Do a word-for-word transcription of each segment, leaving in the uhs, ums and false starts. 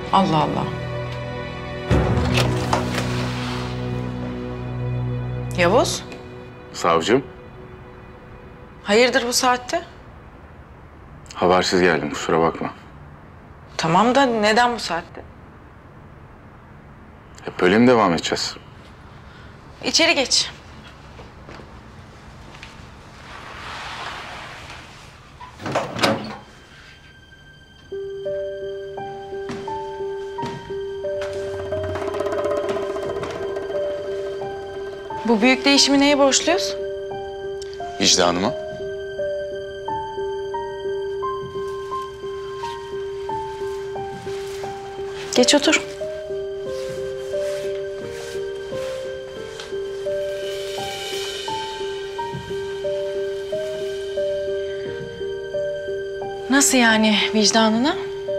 Allah Allah. Yavuz, Savcım, hayırdır bu saatte? habersiz geldim, kusura bakma. Tamam da neden bu saatte? Hep böyle mi devam edeceğiz? İçeri geç. Bu büyük değişimi neye borçluyuz? Vicdanıma. Geç otur. Nasıl yani vicdanına?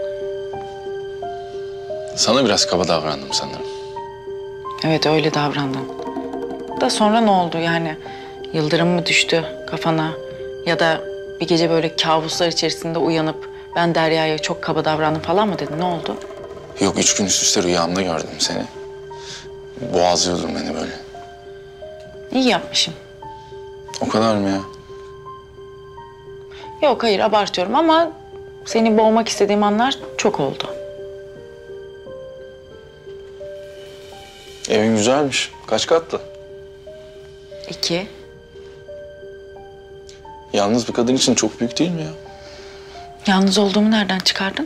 Sana biraz kaba davrandım sanırım. Evet öyle davrandım. Da sonra ne oldu yani? Yıldırım mı düştü kafana? Ya da bir gece böyle kabuslar içerisinde uyanıp ben Derya'ya çok kaba davrandım falan mı dedin? Ne oldu? Yok, üç gün üst üste rüyamda gördüm seni. Boğazlıyordun beni böyle. İyi yapmışım. O kadar mı ya? Yok hayır abartıyorum ama seni boğmak istediğim anlar çok oldu. Evin güzelmiş. Kaç katlı? İki. Yalnız bir kadın için çok büyük değil mi ya? Yalnız olduğumu nereden çıkardın?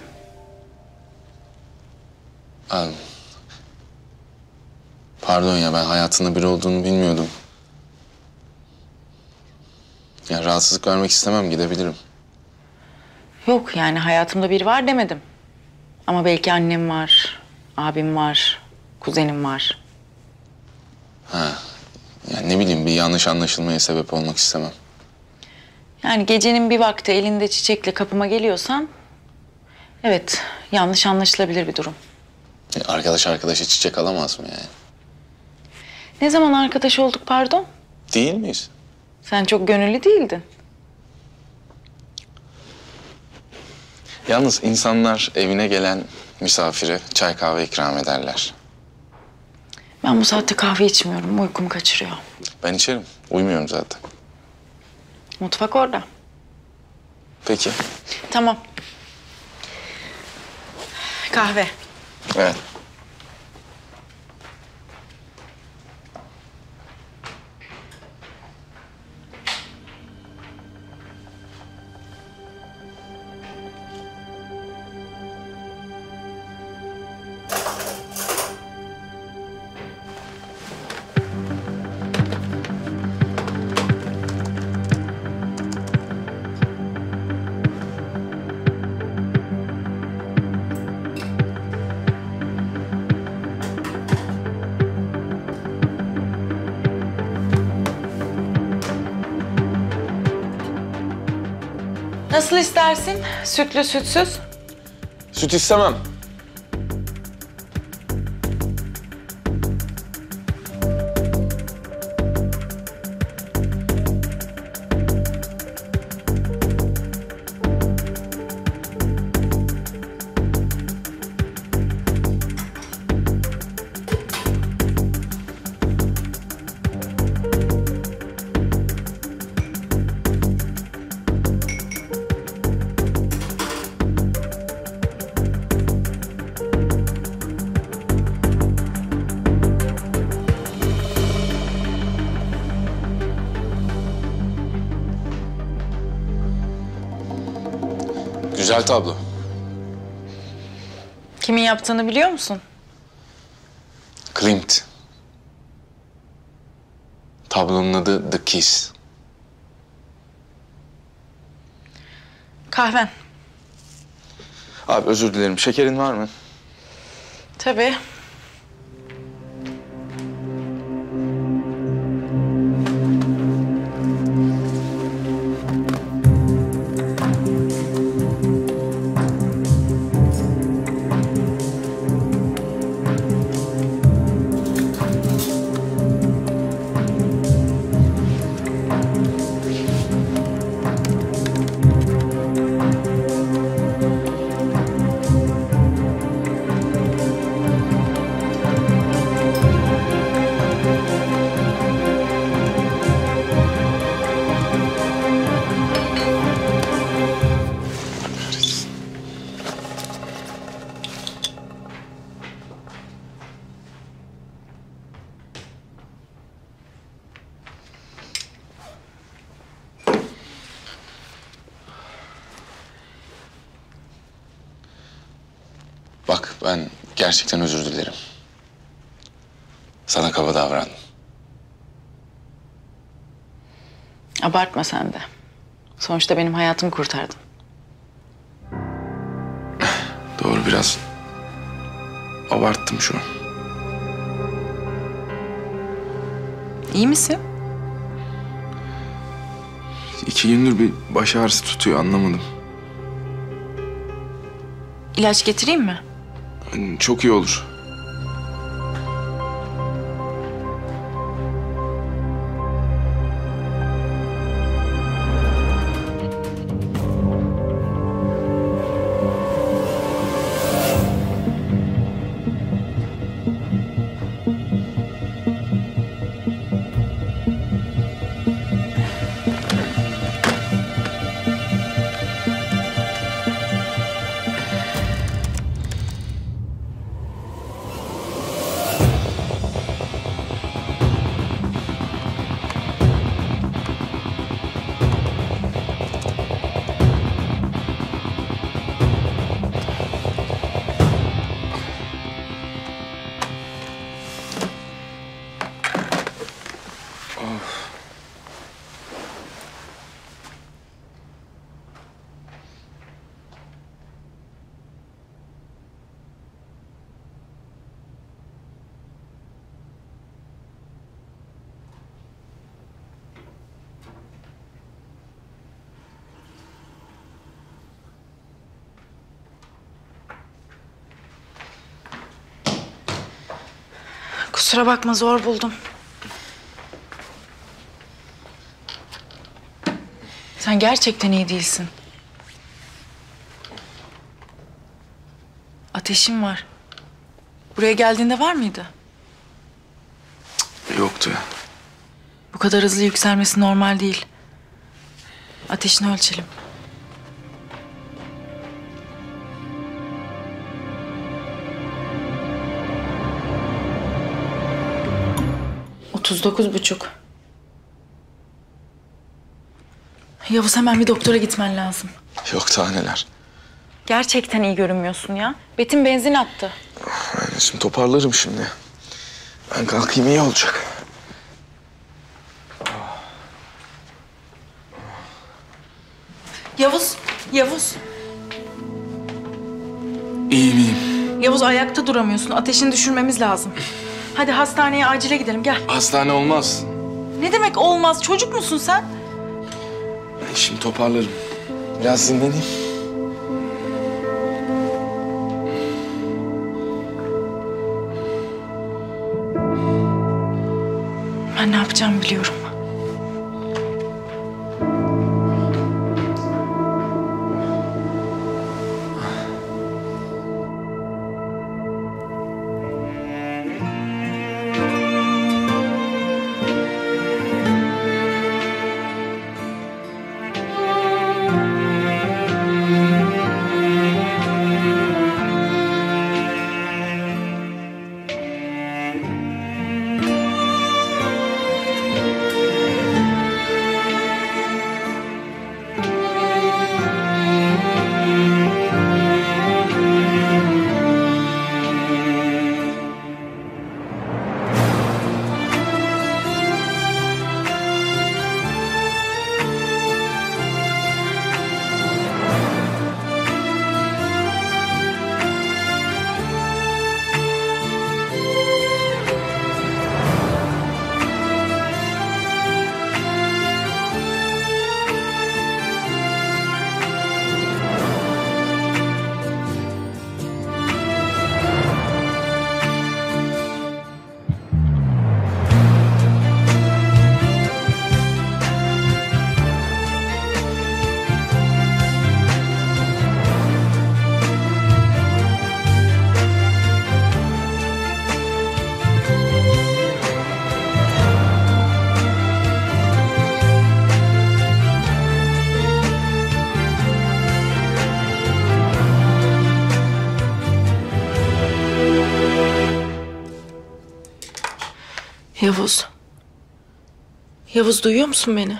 Al. Pardon ya, ben hayatında biri olduğunu bilmiyordum. Ya rahatsızlık vermek istemem, gidebilirim. Yok yani hayatımda biri var demedim. Ama belki annem var, abim var, kuzenim var. Ha. Yani ne bileyim, bir yanlış anlaşılmaya sebep olmak istemem. Yani gecenin bir vakti elinde çiçekle kapıma geliyorsan... evet, yanlış anlaşılabilir bir durum. E, Arkadaş arkadaşa çiçek alamaz mı yani? Ne zaman arkadaş olduk pardon? Değil miyiz? Sen çok gönüllü değildin. Yalnız insanlar evine gelen misafire çay kahve ikram ederler. Ben bu saatte kahve içmiyorum, uykumu kaçırıyor. Ben içerim. Uyumuyorum zaten. Mutfak orada. Peki. Tamam. Kahve. Evet. Nasıl istersin? Sütlü, sütsüz? Süt istemem. Güzel tablo. Kimin yaptığını biliyor musun? Klimt. Tablonun adı The Kiss. Kahven. Abi özür dilerim. Şekerin var mı? Tabii. Ben gerçekten özür dilerim. Sana kaba davrandım. Abartma sen de. Sonuçta benim hayatımı kurtardın. Doğru, biraz abarttım şu an. İyi misin? İki gündür bir baş ağrısı tutuyor, anlamadım. İlaç getireyim mi? Çok iyi olur. Kusura bakma, zor buldum. Sen gerçekten iyi değilsin. Ateşin var. Buraya geldiğinde var mıydı? Yoktu. Bu kadar hızlı yükselmesi normal değil. Ateşini ölçelim. Otuz dokuz buçuk. Yavuz, hemen bir doktora gitmen lazım. Yok, daha neler. Gerçekten iyi görünmüyorsun ya. Betim benzin attı. Ben şimdi toparlarım şimdi. Ben kalkayım, iyi olacak. Yavuz, Yavuz. İyiyim, iyiyim. Yavuz, ayakta duramıyorsun. Ateşini düşürmemiz lazım. Hadi hastaneye acile gidelim, gel. Hastane olmaz. Ne demek olmaz? Çocuk musun sen? Ben şimdi toparlarım. Biraz dinleneyim. Ben ne yapacağımı biliyorum. Yavuz. Yavuz, duyuyor musun beni?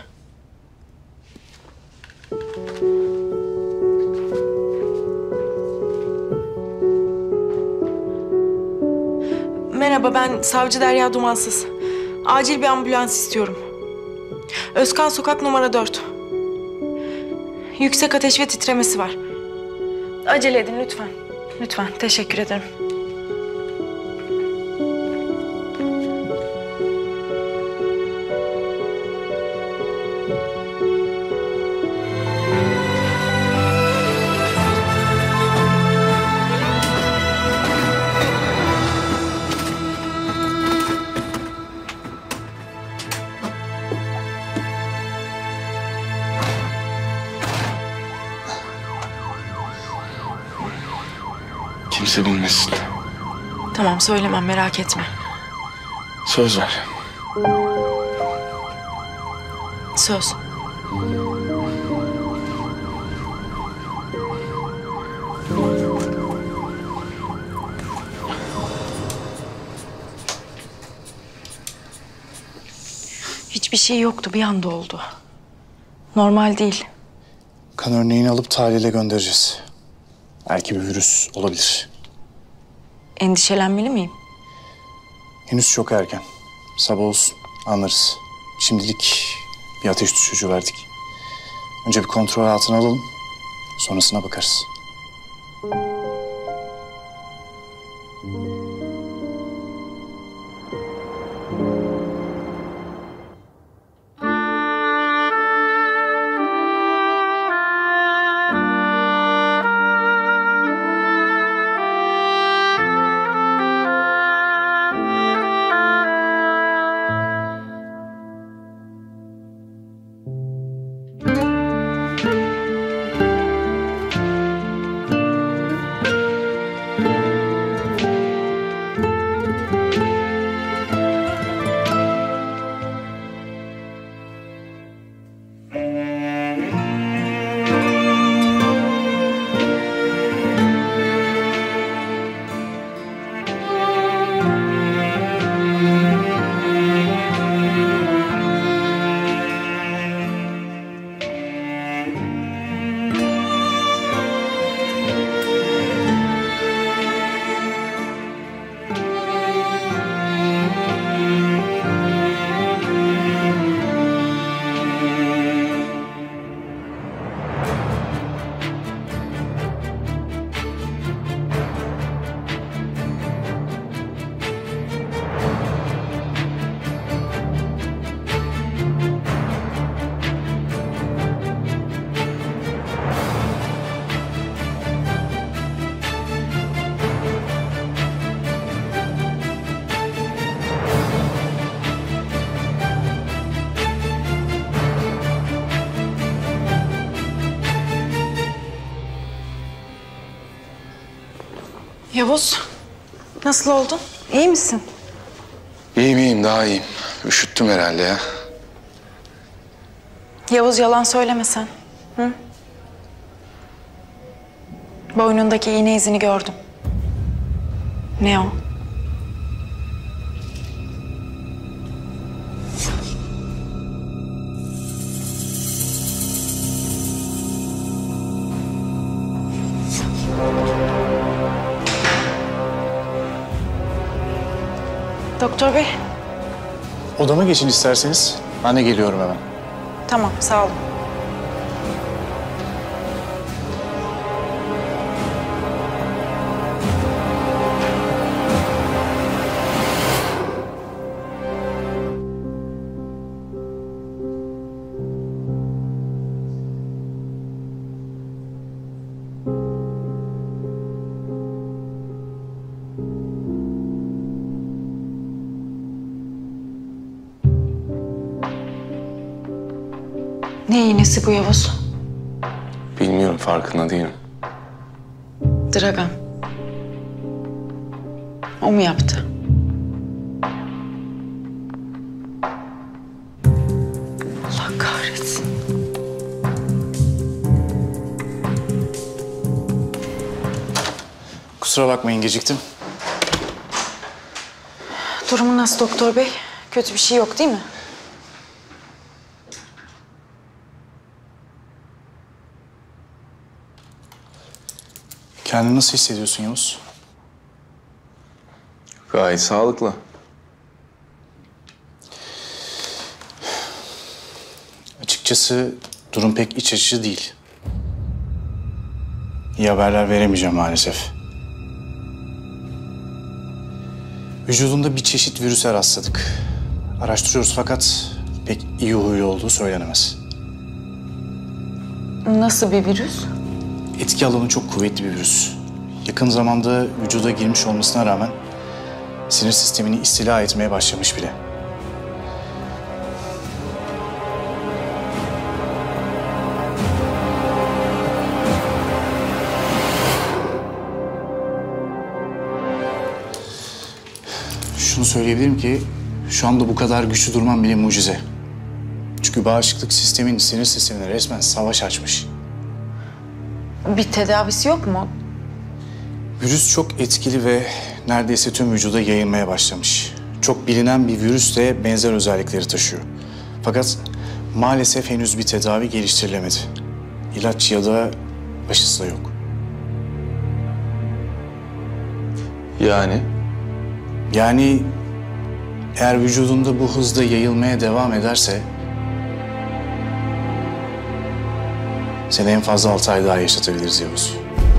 Merhaba, ben Savcı Derya Dumansız. Acil bir ambulans istiyorum. Özkan Sokak numara dört. Yüksek ateş ve titremesi var. Acele edin lütfen. Lütfen, teşekkür ederim. Kimse bilmesin. Tamam, söylemem, merak etme. Söz ver. Söz. Hiçbir şey yoktu, bir anda oldu. Normal değil. Kan örneğini alıp tahlile göndereceğiz. Belki bir virüs olabilir. Endişelenmeli miyim? Henüz çok erken. Sabah olsun, anlarız. Şimdilik bir ateş düşürücü verdik. Önce bir kontrol altına alalım. Sonrasına bakarız. Yavuz, nasıl oldun? İyi misin? İyiyim iyiyim daha iyiyim. Üşüttüm herhalde ya. Yavuz, yalan söyleme sen. Hı? Boynundaki iğne izini gördüm. Ne o? Doktor bey. Odama geçin isterseniz. Ben de geliyorum hemen. Tamam, sağ olun. Ne iğnesi bu Yavuz? Bilmiyorum, farkında değilim. Dragan. O mu yaptı? Allah kahretsin. Kusura bakmayın, geciktim. Durumu nasıl doktor bey? Kötü bir şey yok değil mi? Kendini nasıl hissediyorsun Yavuz? Gayet sağlıklı. Açıkçası durum pek iç açıcı değil. İyi haberler veremeyeceğim maalesef. Vücudunda bir çeşit virüse rastladık. Araştırıyoruz fakat pek iyi huylu olduğu söylenemez. Nasıl bir virüs? Etki alanı çok kuvvetli bir virüs. Yakın zamanda vücuda girmiş olmasına rağmen sinir sistemini istila etmeye başlamış bile. Şunu söyleyebilirim ki şu anda bu kadar güçlü durmam bile mucize. Çünkü bağışıklık sistemin sinir sistemine resmen savaş açmış. Bir tedavisi yok mu? Virüs çok etkili ve neredeyse tüm vücuda yayılmaya başlamış. Çok bilinen bir virüsle benzer özellikleri taşıyor. Fakat maalesef henüz bir tedavi geliştirilemedi. İlaç ya da aşısı da yok. Yani? Yani eğer vücudunda bu hızda yayılmaya devam ederse seni en fazla altı ay daha yaşatabiliriz Yavuz.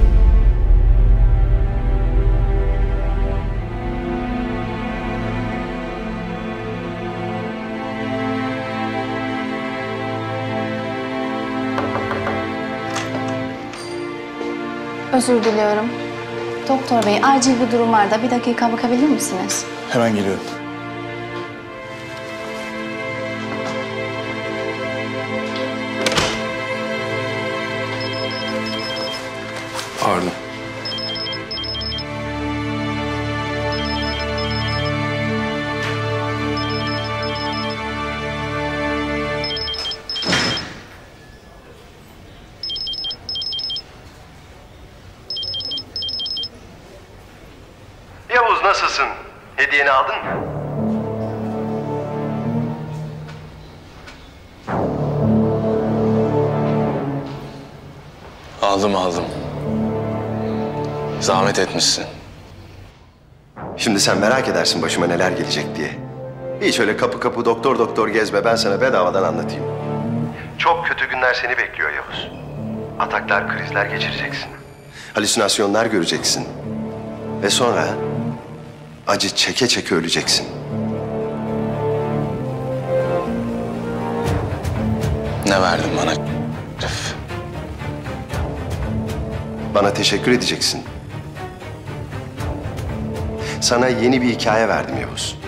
Özür diliyorum. Doktor bey, acil bir durum var da bir dakika bakabilir misiniz? Hemen geliyorum. Pardon. Yavuz nasılsın? Hediyeni aldın mı? Aldım aldım. Zahmet etmişsin. Şimdi sen merak edersin başıma neler gelecek diye. Hiç öyle kapı kapı doktor doktor gezme, ben sana bedavadan anlatayım. Çok kötü günler seni bekliyor Yavuz. Ataklar, krizler geçireceksin. Halüsinasyonlar göreceksin. Ve sonra acı çeke çeke öleceksin. Ne verdin bana? Bana teşekkür edeceksin. Sana yeni bir hikaye verdim Yavuz.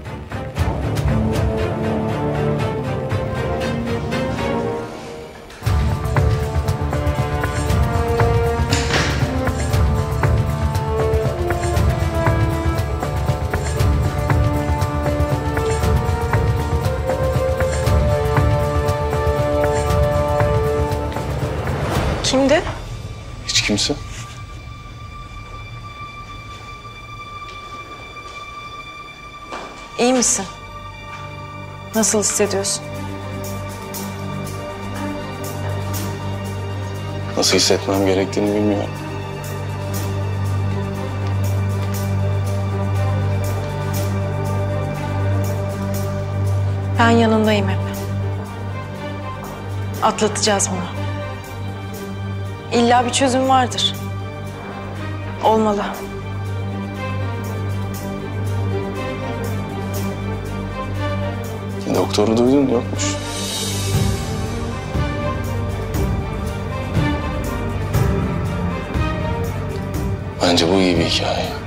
Kimdi? Hiç kimse. İyi misin? Nasıl hissediyorsun? Nasıl hissetmem gerektiğini bilmiyorum. Ben yanındayım hep. Atlatacağız bunu. İlla bir çözüm vardır. Olmalı. Doktoru duydun, yokmuş. Bence bu iyi bir hikaye.